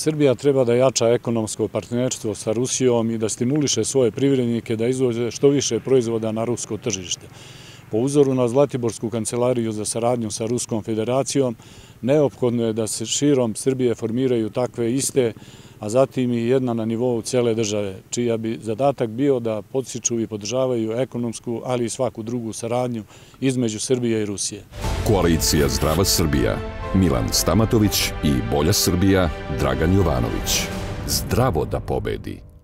Srbija treba da jača ekonomsko partnerstvo sa Rusijom i da stimuliše svoje privrednike da izvoze što više proizvoda na rusko tržište. Po uzoru na Zlatiborsku kancelariju za saradnju sa Ruskom federacijom, neophodno je da se širom Srbije formiraju takve iste, a zatim i jedna na nivou cele države, čija bi zadatak bio da podstiču i podržavaju ekonomsku, ali i svaku drugu saradnju između Srbije i Rusije. Koalicija Zdrava Srbija, Milan Stamatović i Bolja Srbija, Dragan Jovanović. Zdravo da pobedi.